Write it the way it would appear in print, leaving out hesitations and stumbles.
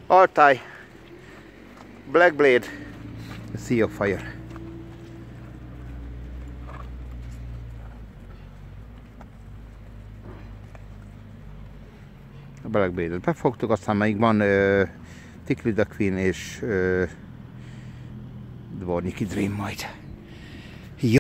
Altai, Black Blade, Sea of Fire. A Black Blade-et befogtuk, aztán még van Ticklida Queen és Dvornyiki Dream majd.